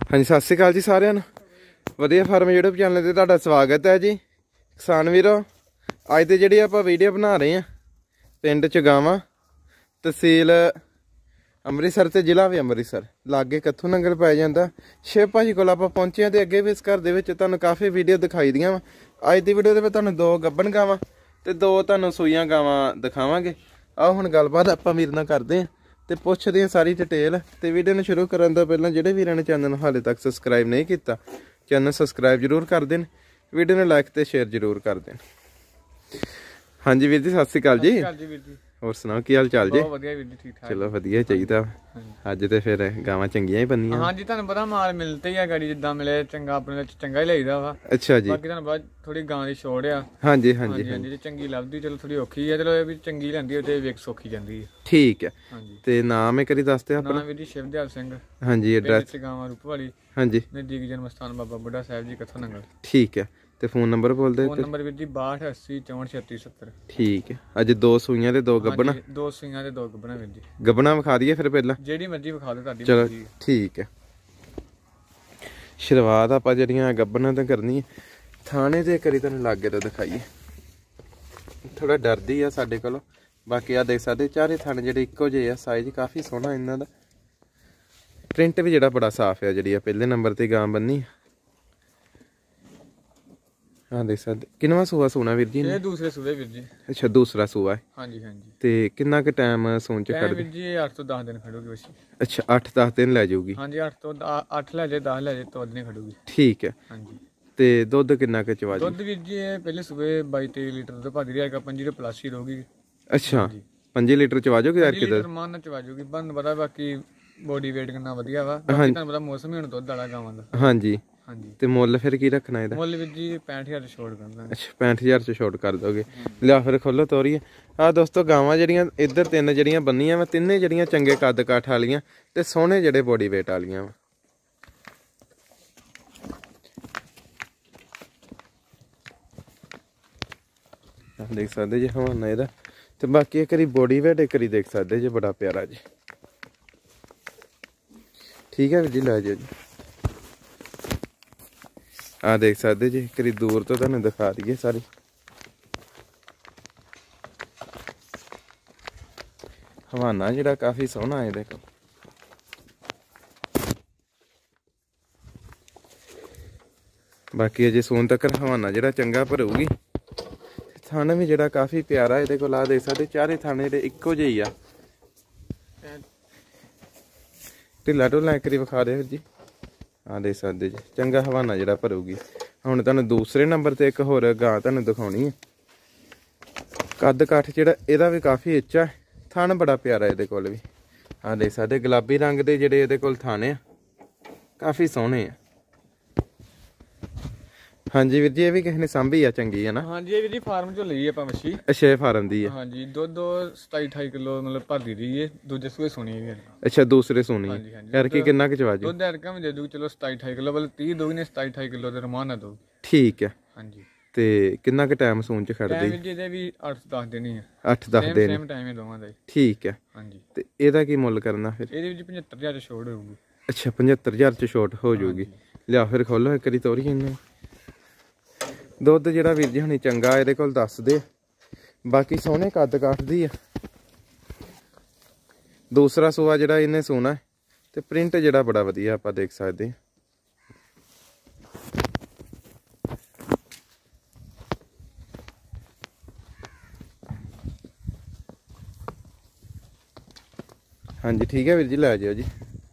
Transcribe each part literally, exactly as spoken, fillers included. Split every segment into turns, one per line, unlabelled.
हाँ जी सत श्री अकाल जी सारिਆਂ ਨੂੰ ਵਧੀਆ ਫਾਰਮ यूट्यूब चैनल ਤੇ ਤੁਹਾਡਾ ਸਵਾਗਤ ਹੈ ਜੀ। ਕਿਸਾਨ ਵੀਰੋ ਅੱਜ ਤੇ ਜਿਹੜੀ ਆਪਾਂ ਵੀਡੀਓ ਬਣਾ ਰਹੇ ਹਾਂ ਪਿੰਡ ਚਗਾਵਾਂ ਤਹਿਸੀਲ ਅੰਮ੍ਰਿਤਸਰ ਤੇ ਜ਼ਿਲ੍ਹਾ ਵੀ ਅੰਮ੍ਰਿਤਸਰ ਲਾਗੇ ਕੱਥੂ ਨੰਗਲ ਪੈ ਜਾਂਦਾ। ਸ਼ਿਵ ਭਾਜੀ ਕੋਲ ਆਪਾਂ ਪਹੁੰਚੇ ਹਾਂ ਤੇ ਅੱਗੇ ਵੀ ਇਸ ਘਰ ਦੇ ਵਿੱਚ ਤੁਹਾਨੂੰ ਕਾਫੀ ਵੀਡੀਓ ਦਿਖਾਈ ਦੀਆਂ ਵਾ। ਅੱਜ ਦੀ ਵੀਡੀਓ ਦੇ ਵਿੱਚ ਤੁਹਾਨੂੰ ਦੋ ਗੱਬਣ ਗਾਵਾਂ ਤੇ ਦੋ ਤੁਹਾਨੂੰ ਸੂਈਆਂ ਗਾਵਾਂ ਦਿਖਾਵਾਂਗੇ। ਆਓ ਹੁਣ ਗੱਲਬਾਤ ਆਪਾਂ ਵੀਰ ਨਾਲ ਕਰਦੇ ਹਾਂ ਤੇ ਪੁੱਛਦੇ ਹਾਂ ਸਾਰੀ डिटेल। तो वीडियो में शुरू करने तो पहले जो वीर ने चैनल हाले तक सबसक्राइब नहीं किया चैनल सबसक्राइब जरूर कर दें, वीडियो में लाइक तो शेयर जरूर कर दें। हाँ जी वीर जी सत श्री अकाल जी, और सुनाओ की हाल चाल जी? चलो वधिया चाहिए। अज तो फिर गावां चंगियां ही बनियां।
हाँ जी तुहानू पता माल मिलते ही है गाड़ी जिद्दां मिले चंगा अपने चंगा ही लईदा वा।
अच्छा जी
बाकी तुहानू पता थोड़ी गां दी छोड़ आ।
हाँ जी हाँ जी
हाँ जी चंगी लभदी चलो थोड़ी औखी है, चलो भी चंगी लैंदी ते विक सौखी जांदी है।
ठीक है।
हाँ जी
ते नाम एक बारी दस दे अपना।
नाम वीर जी शिवदयाल सिंह।
हाँ जी एड्रेस
गांव रूपवाली।
हाँ जी
नजदीक जन्म स्थान बाबा बुढ़ा साहब जी कथो नंगल।
ठीक है। ते फोन नंबर बोल दे।
फोन नंबर वीर जी बाहठ अस्सी चौंठ छत्तीस सत्तर।
ठीक है। अज दो सूइयां ते दो गब्बना।
दो सूइयां ते दो गब्बना वीर जी।
गब्बना विखा दिए फिर पहला
जेड़ी मर्जी विखा दो तुहाडी।
चलो ठीक है। शुरुआत आपां जड़ियां गब्बना ते करनी है थाने ते करी तुहानू लागे तो दिखाइए। थोड़ा डरदी आ साडे कोलों, बाकी आ देख सकदे चारे थाने जेडे इक्को जे आ, साइज काफ़ी सोहना इन्हां दा। प्रिंट भी जेड़ा बड़ा साफ है। जी पहले नंबर ते गां बन्नी हाँ देख सकते। किनवा सूआ सोना वीर जी?
ये दूसरे सूबे वीर जी।
अच्छा दूसरा सूआ है।
हाँ जी हाँ जी।
ते कितना के टाइम सून च खड़
वीर जी आठ तो दस दिन खड़ोगी बस।
अच्छा आठ दस दिन ले जाऊगी।
हाँ जी आठ तो आठ ले जाए दस ले जाए तो दिन खड़ोगी।
ठीक है।
हाँ जी।
ते दुध कितना के चवा?
दुध वीर जी पहले सुबह बाई तेई लीटर दुध भादी रहेगा, पंजी तो प्लस ही रहोगी।
अच्छा पंजी लीटर चवा जाओगे यार?
लीटर मान चवा जाओगी बन पता बाकी बॉडी वेट कितना वधिया वा। बाकी तुहानू पता मौसम ही हुण दुध वाला गावां दा।
हाँ जी
हाँ जी।
ते मुੱਲ फिर की रखना है?
मुੱਲ वीर जी पैंठ हज़ार छोड़ करना।
अच्छा पैंठ हज़ार च छोड़ कर दोगे। लिया फिर खोलो तोरिए। आ दोस्तों गावां जड़ियां इधर तीन जड़ियां बन्नियां वा, तिन्ने जड़ियां चंगे कद काठ वालियां ते सोहणे जड़े बॉडी वेट वालियां वा। देख सकते जी हवाना इहदा ते बाकी एक बारी बॉडी वेट एक बारी देख सकते जी, बड़ा प्यारा जी। ठीक है जी लै जाओ जी। आ देख सकते जी एक दूर तो तुहानू दिखा दईए सारी। हवाना जिहड़ा काफ़ी सोहना है देखो। बाकी अजे सून तक हवाना जिहड़ा चंगा भरूगी। थाना भी जिहड़ा काफ़ी प्यारा इहदे कोल। आ देख सकते चारे थाने जिहड़े इक्को जे ही आ। ढिला ढुला एक बारी विखा दे जी। हाँ देख सकते जी चंगा हवाना जिहड़ा भरूगी। हुण तुहानू दूसरे नंबर ते एक होर गां तुहानू दिखाउणी है। कद काठ जिहड़ा इहदा भी काफ़ी उच्चा है, थन बड़ा प्यारा इहदे कोल भी। हाँ देख सकते गुलाबी रंग दे जिहड़े इहदे कोल थाने आ, काफ़ी सोहणे आ। हाँ जी वीर जी ये भी किसी ने सांभी आ चंगी है ना?
हाँ जी वीर जी फार्म चो ली आपां मच्छी।
अच्छा फार्म दी है।
हाँ जी दुध सताई अठाई किलो मतलब भरदी रही है। दूजे सूए सुनी है।
अच्छा दूसरे सुनी
हाँ जी हाँ जी।
यार की कितना के चवा जी?
दुध एरका में दे दूगी चलो सताई अठाई किलो वाले तीस दोगी ने सताई अठाई किलो दे रमान ना दो।
ठीक है।
हाँ जी।
ते कितना के टाइम सून च खड़ दी?
वीर जी भी आठ दस दिन ही है।
आठ दस दिन
सेम टाइम है दोवां दा। ठीक
है।
हाँ जी।
ते एदा की मुੱਲ करना फिर?
ਇਹਦੇ ਵਿੱਚ पचहत्तर हज़ार ਛੋਟ ਹੋਊਗੀ।
अच्छा पचहत्तर हज़ार च ਛੋਟ हो जाऊगी। लिया फिर खोलो एक बारी तोरी इन्हें। दुध जिहड़ा वीर जी हुणी चंगा इहदे कोल दस दे, बाकी सोहणे कद काठ दी आ। दूसरा सूआ जिहड़ा इन्हें सोना है ते प्रिंट जिहड़ा बड़ा वधिया आपां देख सकदे। हाँ जी ठीक है वीर जी लै जाओ जी।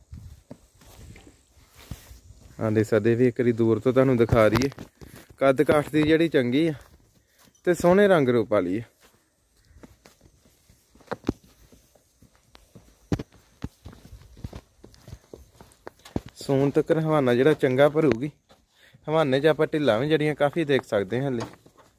हाँ देख सकते भी एक बारी दूर तो तुहानू दिखा रही है। कद काठ की जिहड़ी चंगी आ ते सोहणे रंग रूप वाली है। सून तक हवाना जिहड़ा चंगा भरूगी। हवाने च आपां ढिल्लां भी जड़ियां काफ़ी देख सकते हैं हले।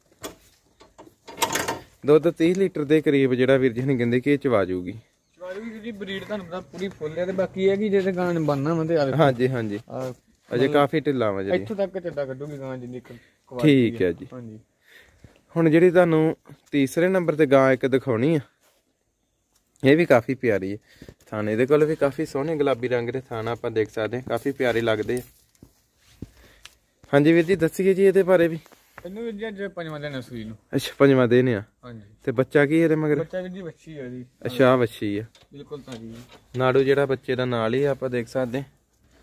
दुध तीस लीटर के करीब जिहड़ा वीर जी ने कहंदे कि चवा जूगी।
ब्रीड तुहानू पता पूरी फुल है ते बाकी है कि जे गां बनना वा ते
हाँ जी हाँ जी अजे काफ़ी ढिल्ला वा जी
इत्थों तक चड्डा कड्डूगी गां जिन्नी।
ठीक है जी। हुण जिहड़ी तुहानू तीसरे नंबर ते गां एक दिखाउणी है, ये भी काफ़ी प्यारी है। ਥਣ ਇਹਦੇ ਕੋਲ ਵੀ ਕਾਫੀ ਸੋਹਣੇ ਗੁਲਾਬੀ ਰੰਗ ਦੇ ਥਣ ਆਪਾਂ ਦੇਖ ਸਕਦੇ ਹਾਂ, ਕਾਫੀ ਪਿਆਰੇ ਲੱਗਦੇ ਆ। ਹਾਂਜੀ ਵੀਰ ਜੀ ਦੱਸੀਏ ਜੀ ਇਹਦੇ ਬਾਰੇ ਵੀ।
ਇਹਨੂੰ ਵੀਰ ਜੀ ਅੱਜ ਪੰਜਵਾਂ ਦਿਨ ਸੂਈ ਨੂੰ।
ਅੱਛਾ ਪੰਜਵਾਂ ਦਿਨ ਆ।
ਹਾਂਜੀ
ਤੇ ਬੱਚਾ ਕੀ ਇਹਦੇ ਮਗਰ?
ਬੱਚਾ ਵੀਰ ਜੀ ਵੱਛੀ ਆ ਜੀ।
ਅੱਛਾ ਆ ਵੱਛੀ ਆ,
ਬਿਲਕੁਲ ਤਾਜੀ
ਨਾੜੂ ਜਿਹੜਾ ਬੱਚੇ ਦਾ ਨਾਲ ਹੀ ਆ ਆਪਾਂ ਦੇਖ ਸਕਦੇ ਹਾਂ।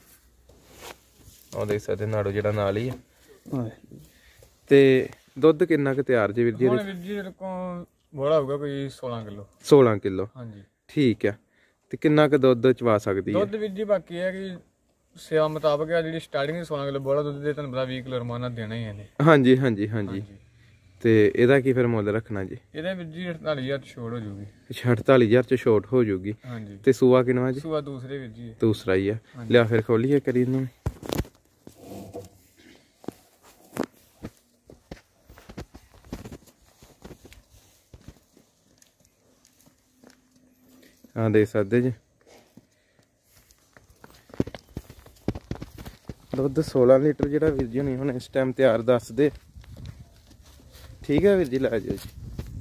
ਉਹ ਦੇਖ ਸਕਦੇ ਨਾੜੂ ਜਿਹੜਾ ਨਾਲ ਹੀ ਆ। ਤੇ ਦੁੱਧ ਕਿੰਨਾ ਕੁ ਤਿਆਰ ਜੀ ਵੀਰ ਜੀ?
ਹੁਣ ਵੀਰ ਜੀ ਇਹਦੇ ਕੋਲ ਬੋਲਾ ਹੋਊਗਾ ਕੋਈ ਸੋਲਾਂ ਕਿਲੋ।
ਸੋਲਾਂ ਕਿਲੋ।
ਹਾਂਜੀ
ਠੀਕ ਆ। ਤੇ ਕਿੰਨਾ ਕੁ ਦੁੱਧ ਚਵਾ ਸਕਦੀ ਹੈ?
ਦੁੱਧ ਵੀਰ ਜੀ ਬਾਕੀ ਹੈ ਕਿ ਸੇਵਾ ਮੁਤਾਬਕ ਆ ਜਿਹੜੀ ਸਟਾਰਟਿੰਗ ਸੋਲਾਂ ਕਿਲੋ ਬੋਲਾ ਦੁੱਧ ਦੇ ਤੁਹਾਨੂੰ ਪਤਾ ਵੀਹ ਕਿਲੋ ਰਮਾਨਾ ਦੇਣਾ ਹੀ ਇਹਨੇ।
ਹਾਂਜੀ ਹਾਂਜੀ ਹਾਂਜੀ। ਤੇ ਇਹਦਾ ਕੀ ਫਿਰ ਮੁੱਲ ਰੱਖਣਾ ਜੀ?
ਇਹਦੇ ਵੀਰ ਜੀ ਅੜਤਾਲੀ ਹਜ਼ਾਰ ਛੋੜ ਹੋ ਜੂਗੀ।
ਅੱਛਾ ਅੜਤਾਲੀ ਹਜ਼ਾਰ ਚ ਛੋਟ ਹੋ ਜੂਗੀ।
ਹਾਂਜੀ।
ਤੇ ਸੂਆ ਕਿਨਵਾ ਜੀ?
ਸੂਆ ਦੂਸਰੇ ਵੀਰ ਜੀ।
ਦੂਸਰਾ ਹੀ ਆ। ਲਿਆ ਫਿਰ ਖੋਲੀਏ ਕਰੀ ਇਹਨੂੰ। ਹਾਂ ਦੇਖ ਸਕਦੇ ਜੀ ਦੁੱਧ ਸੋਲਾਂ ਲੀਟਰ ਜਿਹੜਾ ਵੀਰ ਜੀ ਨਹੀਂ ਹੁਣ ਇਸ ਟਾਈਮ ਤਿਆਰ ਦੱਸਦੇ। ਠੀਕ ਹੈ ਵੀਰ ਜੀ, ਲੈ ਜਾਓ ਜੀ।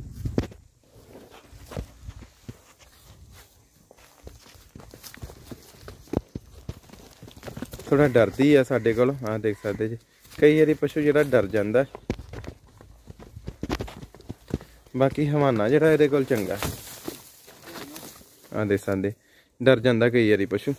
ਥੋੜਾ ਡਰਦੀ ਆ ਸਾਡੇ ਕੋਲ, ਹਾਂ ਦੇਖ ਸਕਦੇ ਜੀ। ਕਈ ਵਾਰੀ ਪਸ਼ੂ ਜਿਹੜਾ ਡਰ ਜਾਂਦਾ, ਬਾਕੀ ਹਵਾਨਾ ਜਿਹੜਾ ਇਹਦੇ ਕੋਲ ਚੰਗਾ। ਆ ਦੇਖ ਸਕਦੇ ਡਰ ਜਾਂਦਾ ਕਈ ਵਾਰੀ ਪਸ਼ੂ।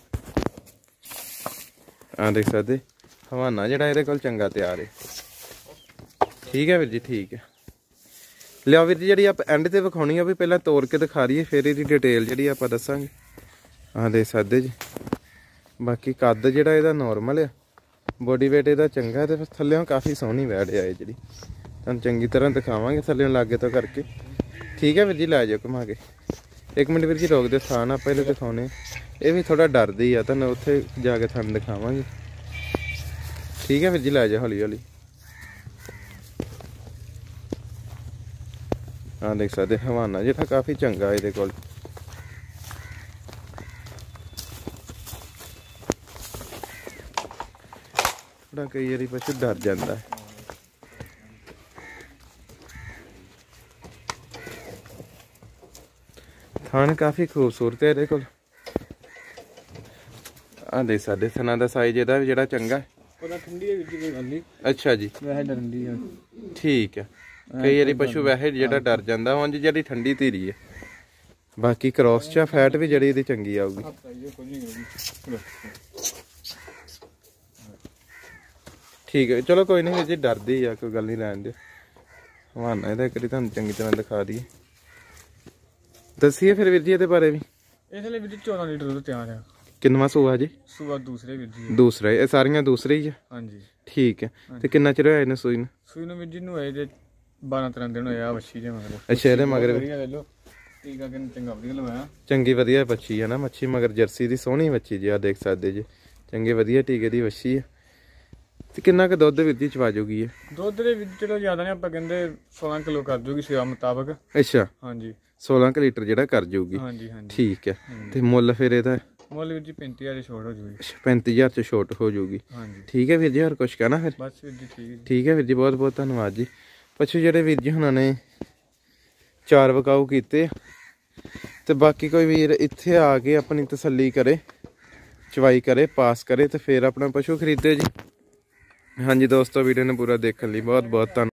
ਆ ਦੇਖ ਸਕਦੇ ਹਵਾਨਾ ਜਿਹੜਾ ਇਹਦੇ ਕੋਲ ਚੰਗਾ ਤਿਆਰ ਹੈ। ਠੀਕ ਹੈ ਵੀਰ ਜੀ, ਠੀਕ ਹੈ। ਲਿਆਓ ਵੀਰ ਜੀ, ਜਿਹੜੀ ਆਪਾਂ ਐਂਡ ਤੇ ਵਿਖਾਉਣੀ ਆ ਵੀ ਪਹਿਲਾਂ ਤੋੜ ਕੇ ਦਿਖਾ ਦਈਏ, ਫਿਰ ਇਹਦੀ ਡਿਟੇਲ ਜਿਹੜੀ ਆਪਾਂ ਦੱਸਾਂਗੇ। ਆ ਦੇਖ ਸਕਦੇ ਜੀ। ਬਾਕੀ ਕੱਦ ਜਿਹੜਾ ਇਹਦਾ ਨੋਰਮਲ ਆ, ਬੋਡੀ ਵੇਟ ਇਹਦਾ ਚੰਗਾ, ਤੇ ਥੱਲਿਓਂ ਕਾਫੀ ਸੋਹਣੀ ਵੈੜ ਆ ਇਹ ਜਿਹੜੀ। ਤੁਹਾਨੂੰ ਚੰਗੀ ਤਰ੍ਹਾਂ ਦਿਖਾਵਾਂਗੇ ਥੱਲਿਓਂ ਲਾਗੇ ਤੋਂ ਕਰਕੇ। ਠੀਕ ਹੈ ਵੀਰ ਜੀ, ਲੈ ਜਾਓ ਘੁਮਾ ਕੇ। ਇੱਕ ਮਿੰਟ ਵੀਰ ਜੀ ਰੋਕ ਦਿਓ, ਥਾਣ ਆਪਾਂ ਇਹਦੇ ਦਿਖਾਉਣੇ। ਇਹ ਵੀ ਥੋੜਾ ਡਰਦੀ ਆ, ਤੁਹਾਨੂੰ ਉੱਥੇ ਜਾ ਕੇ ਥਾਣ ਦਿਖਾਵਾਂਗੇ। ਠੀਕ ਹੈ ਵੀਰ ਜੀ, ਲੈ ਜਾਓ ਹੌਲੀ ਹੌਲੀ। ਹਾਂ ਦੇਖ ਸਕਦੇ ਹਵਾਨਾ ਜਿਹੜਾ ਕਾਫੀ ਚੰਗਾ ਇਹਦੇ ਕੋਲ। ਥੋੜਾ ਕਈ ਵਾਰੀ ਪਸ਼ੂ ਡਰ ਜਾਂਦਾ। ਥਣ ਕਾਫੀ ਖੂਬਸੂਰਤ ਹੈ ਇਹਦੇ ਕੋਲ। ਆ ਦੇਖ ਸਕਦੇ ਥਣਾ ਦਾ ਸਾਈਜ਼ ਇਹਦਾ ਵੀ ਜਿਹੜਾ ਚੰਗਾ।
ਉਹਦਾ ਠੰਡੀ ਹੈ ਵੀਰ ਜੀ, ਕੋਈ ਗੱਲ ਨਹੀਂ।
ਅੱਛਾ ਜੀ,
ਵੈਸੇ ਡਰਦੀ ਆ। ਠੀਕ
ਹੈ। ਕਈ ਵਾਰੀ ਪਸ਼ੂ ਵੈਸੇ ਜਿਹੜਾ ਡਰ ਜਾਂਦਾ, ਉਂਝ ਜਿਹੜੀ ਠੰਡੀ ਧੀਰੀ ਹੈ। ਬਾਕੀ ਕ੍ਰੋਸ ਚ ਫੈਟ ਵੀ ਜਿਹੜੀ ਇਹਦੀ ਚੰਗੀ ਆਊਗੀ। ਠੀਕ ਹੈ, ਚਲੋ ਕੋਈ ਨਹੀਂ ਜੀ, ਡਰਦੀ ਆ, ਕੋਈ ਗੱਲ ਨਹੀਂ, ਲੈਣ ਦਿਓ। ਹਵਾਨਾ ਇਹਦਾ ਇੱਕ ਵਾਰੀ ਤੁਹਾਨੂੰ ਚੰਗੀ ਤਰ੍ਹਾਂ ਦਿਖਾ ਦਈਏ। ਦੱਸੀਏ ਫਿਰ ਵੀਰ ਜੀ ਇਹਦੇ ਬਾਰੇ ਵੀ।
ਇਸ ਲਈ ਵੀਰ ਜੀ ਚੌਦਾਂ ਲੀਟਰ ਦੁੱਧ ਤਿਆਰ ਆ।
ਕਿੰਨਵਾਂ ਸੂਆ ਜੀ?
ਸੂਆ ਦੂਸਰੇ ਵੀਰ ਜੀ।
ਦੂਸਰਾ, ਇਹ ਸਾਰੀਆਂ ਦੂਸਰੇ ਹੀ ਆ?
ਹਾਂਜੀ
ਠੀਕ ਹੈ। ਤੇ ਕਿੰਨਾ ਚਿਰ ਹੋਇਆ ਇਹਨੂੰ ਸੂਈ ਨੂੰ?
ਸੂਈ ਨੂੰ ਵੀਰ ਜੀ ਨੂੰ ਹੋਏ ਜੇ ਬਾਰਾਂ ਤੇਰਾਂ ਦਿਨ ਹੋਇਆ ਵੱਛੀ ਦੇ ਮਗਰ।
ਅੱਛਾ, ਇਹਦੇ ਮਗਰ
ਲੈ ਲਓ, ਟੀਕਾ ਕਿੰਨਾ ਚੰਗਾ ਵਧੀਆ ਲਵਾਇਆ।
ਚੰਗੀ ਵਧੀਆ ਵੱਛੀ ਹੈ ਨਾ, ਮੱਛੀ ਮਗਰ ਜਰਸੀ ਦੀ ਸੋਹਣੀ ਵੱਛੀ ਜੀ। ਆ ਦੇਖ ਸਕਦੇ ਜੀ, ਚੰਗੇ ਵਧੀਆ ਟੀਕੇ ਦੀ ਵੱਛੀ ਹੈ। ਤੇ ਕਿੰਨਾ ਕੁ ਦੁੱਧ ਵੀਰ ਜੀ ਚਵਾ ਜੂਗੀ ਹੈ? ਦੁੱਧ
ਦੇ ਵਿੱਚ ਚਲੋ ਜ਼ਿਆਦਾ ਨਹੀਂ, ਆਪਾਂ ਕਹਿੰਦੇ ਸੋਲਾਂ ਕਿਲੋ ਕਰ ਜੂਗੀ ਸੇਵਾ ਮੁਤਾਬਕ।
ਅੱਛਾ,
ਹਾਂਜੀ,
ਸੋਲਾਂ ਕੁ ਲੀਟਰ ਜਿਹੜਾ ਕਰ ਜੂਗੀ।
ਹਾਂਜੀ ਹਾਂਜੀ।
ਠੀਕ ਹੈ। ਤੇ ਮੁੱਲ ਫਿਰ ਇਹਦਾ?
ਮੁੱਲ ਵੀਰ ਜੀ ਪੈਂਤੀ ਹਜ਼ਾਰ ਛੋਟ ਹੋ ਜੂਗੀ।
ਪੈਂਤੀ ਹਜ਼ਾਰ ਚ ਛੋਟ ਹੋ ਜੂਗੀ।
ਹਾਂਜੀ,
ਠੀਕ ਹੈ ਵੀਰ ਜੀ, ਹੋਰ ਕੁਛ ਕਹਿਣਾ ਫਿਰ?
ਬਸ ਵੀਰ ਜੀ ਠੀਕ ਹੈ।
ਠੀਕ ਹੈ ਵੀਰ ਜੀ, ਬਹੁਤ ਬਹੁਤ ਧੰਨਵਾਦ ਜੀ। ਪਸ਼ੂ ਜਿਹੜੇ ਵੀਰ ਜੀ ਹੁਣਾਂ ਨੇ ਚਾਰ ਵਿਕਾਊ ਕੀਤੇ, ਤੇ ਬਾਕੀ ਕੋਈ ਵੀਰ ਇੱਥੇ ਆ ਕੇ ਆਪਣੀ ਤਸੱਲੀ ਕਰੇ, ਚਵਾਈ ਕਰੇ, ਪਾਸ ਕਰੇ, ਤੇ ਫਿਰ ਆਪਣਾ ਪਸ਼ੂ ਖਰੀਦੇ ਜੀ। ਹਾਂਜੀ ਦੋਸਤੋ, ਵੀਡੀਓ ਨੂੰ ਪੂਰਾ ਦੇਖਣ ਲਈ ਬਹੁਤ ਬਹੁਤ ਧੰਨਵਾਦ।